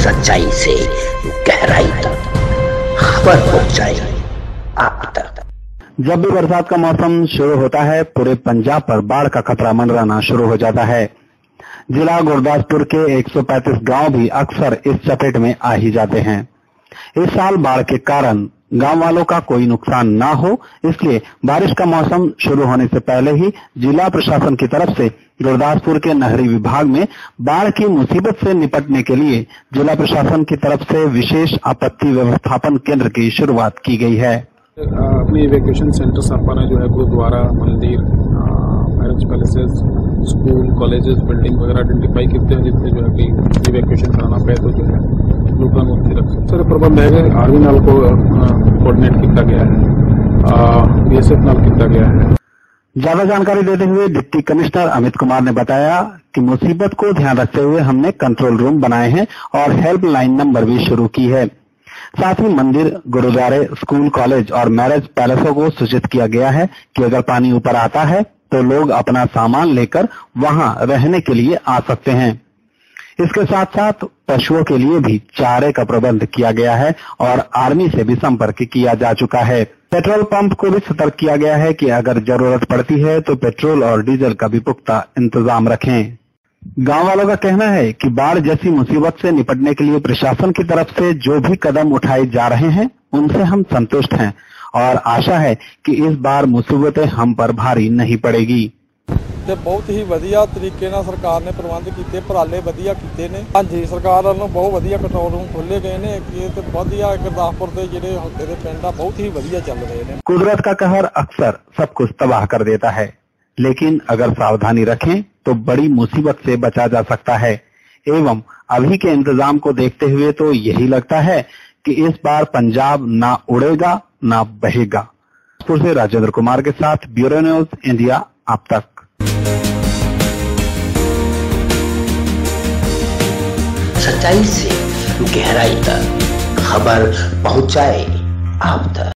सच्चाई से गहराई तक खबर पहुंचाए आप तक। जब भी बरसात का मौसम शुरू होता है, पूरे पंजाब पर बाढ़ का खतरा मंडराना शुरू हो जाता है। जिला गुरदासपुर के 135 गांव भी अक्सर इस चपेट में आ ही जाते हैं। इस साल बाढ़ के कारण गांव वालों का कोई नुकसान ना हो, इसलिए बारिश का मौसम शुरू होने से पहले ही जिला प्रशासन की तरफ से गुरदासपुर के नहरी विभाग में बाढ़ की मुसीबत से निपटने के लिए जिला प्रशासन की तरफ से विशेष आपत्ति व्यवस्थापन केंद्र की शुरुआत की गई है। अपने इवैक्यूएशन सेंटर्स अपन जो है गुरुद्वारा, मंदिर, marriage palaces, school, colleges, building वगैरह आइडेंटिफाई करते हैं जिससे जो है कि इवैक्यूएशन कराना पे तो जो है लूटा मुक्ति रख सकते। सर प्रबंध है आर्मी नाल को कोऑर्डिनेट किया गया है, बीएसएफ नाल किया गया है। ज्यादा जानकारी देते हुए डिप्टी कमिश्नर अमित कुमार ने बताया कि मुसीबत को ध्यान रखते हुए हमने कंट्रोल रूम बनाए हैं और हेल्पलाइन नंबर भी शुरू की है। साथ ही मंदिर, गुरुद्वारे, स्कूल, कॉलेज और मैरिज पैलेसों को सूचित किया गया है कि अगर पानी ऊपर आता है तो लोग अपना सामान लेकर वहां रहने के लिए आ सकते हैं। इसके साथ साथ पशुओं के लिए भी चारे का प्रबंध किया गया है और आर्मी से भी संपर्क किया जा चुका है। पेट्रोल पंप को भी सतर्क किया गया है कि अगर जरूरत पड़ती है तो पेट्रोल और डीजल का भी पुख्ता इंतजाम रखें। गांव वालों का कहना है कि बाढ़ जैसी मुसीबत से निपटने के लिए प्रशासन की तरफ से जो भी कदम उठाए जा रहे हैं उनसे हम संतुष्ट हैं और आशा है कि इस बार मुसीबतें हम पर भारी नहीं पड़ेगी। ਤੇ ਬਹੁਤ ਹੀ ਵਧੀਆ ਤਰੀਕੇ ਨਾਲ ਸਰਕਾਰ ਨੇ ਪ੍ਰਬੰਧ ਕੀਤੇ, ਉਪਰਾਲੇ ਵਧੀਆ ਕੀਤੇ ਨੇ। ਹਾਂਜੀ, ਸਰਕਾਰ ਵੱਲੋਂ ਬਹੁਤ ਵਧੀਆ ਕੰਟਰੋਲ ਰੂਮ ਖੋਲੇ ਗਏ ਨੇ ਤੇ ਵਧੀਆ ਗੁਰਦਾਸਪੁਰ ਦੇ ਜਿਹੜੇ ਹਲਕੇ ਦੇ ਪਿੰਡ ਆ ਬਹੁਤ ਹੀ ਵਧੀਆ ਚੱਲ ਰਹੇ ਨੇ। कुदरत का कहर अक्सर सब कुछ तबाह कर देता है, लेकिन अगर सावधानी रखें तो बड़ी मुसीबत से बचा जा सकता है। एवं अभी के इंतजाम को देखते हुए तो यही लगता है कि इस बार पंजाब ना उड़ेगा ना बहेगा। से राजेंद्र कुमार के साथ ब्यूरो न्यूज इंडिया आप तक। सच्चाई से गहराई तक खबर पहुंचाए आप तक।